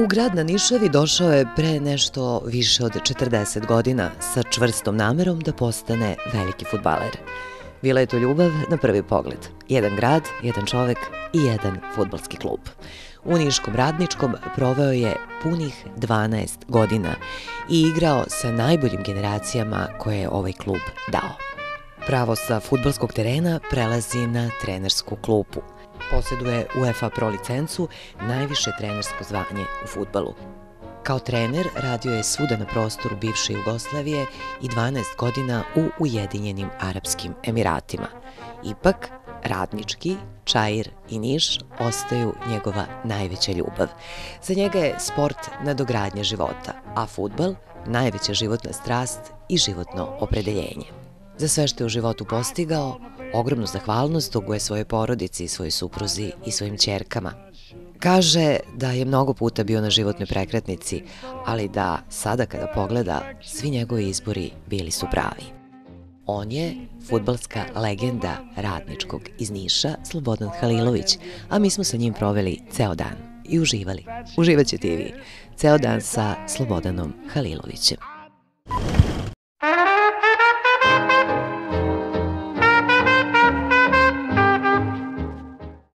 grad na Nišavi došao je pre nešto više od 40 godina sa čvrstom namerom da postane veliki fudbaler. Bila je to ljubav na prvi pogled. Jedan grad, jedan čovek i jedan fudbalski klub. U Niškom Radničkom proveo je punih 12 godina i igrao sa najboljim generacijama koje je ovaj klub dao. Pravo sa fudbalskog terena prelazi na trenersku klupu. Posjeduje UEFA Pro licencu, najviše trenersko zvanje u fudbalu. Kao trener radio je svuda na prostoru bivše Jugoslavije i 12 godina u Ujedinjenim Arapskim Emiratima. Ipak, Radnički, Čair i Niš ostaju njegova najveća ljubav. Za njega je sport nadogradnja života, a fudbal najveća životna strast i životno opredeljenje. Za sve što je u životu postigao, ogromnu zahvalnost duguje svojoj porodici, svojoj supruzi i svojim ćerkama. Kaže da je mnogo puta bio na životnoj prekretnici, ali da sada kada pogleda, svi njegovi izbori bili su pravi. On je fudbalska legenda Radničkog iz Niša, Slobodan Halilović, a mi smo sa njim proveli ceo dan i uživali. Uživaćete i vi. Ceo dan sa Slobodanom Halilovićem.